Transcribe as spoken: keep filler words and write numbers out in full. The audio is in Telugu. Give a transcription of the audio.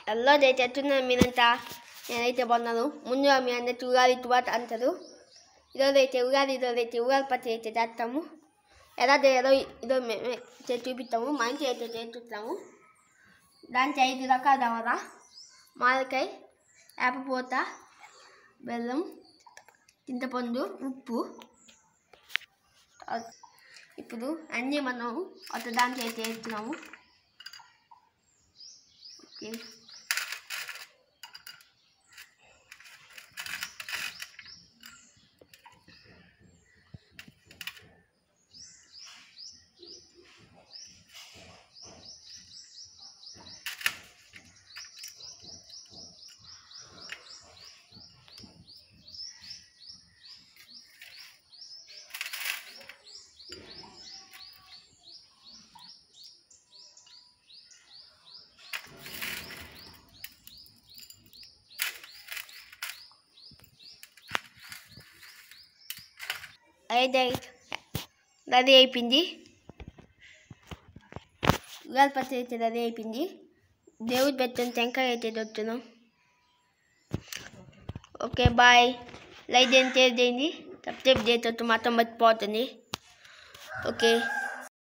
హలో దయచేసి ఎట్టున్నారు మీరంతా? నేనైతే బాగున్నాను. ముందుగా మీ అందరికీ ఉగాది శుభాకాంక్షలు అంటారు. ఈరోజు అయితే ఉగాది ఈరోజు అయితే ఉగాది పచ్చడి అయితే చేస్తాము. ఎలా చేయాలో ఈరోజు మేము చూపిస్తాము. మా ఇంట్లో అయితే చేస్తున్నాము. దానికి ఐదు రకాల రవ్వ, మామిడికాయ, వేపపూత, బెల్లం, చింతపండు, ఉప్పు. ఇప్పుడు అన్నీ మనం ఒక దాంట్లో అయితే వేస్తున్నాము. ఓకే, అయితే రెడీ అయిపోయింది. ఉగాది పచ్చడి అయితే రెడీ అయిపోయింది. దేవుడు పెట్టిన టెంకాయ అయితే దొరుకుతున్నాం. Okay bye. లైక్ చేయండి, షేర్ చేయండి, సబ్స్క్రైబ్ చేస్తే మాత్రం మర్చిపోతుంది. ఓకే.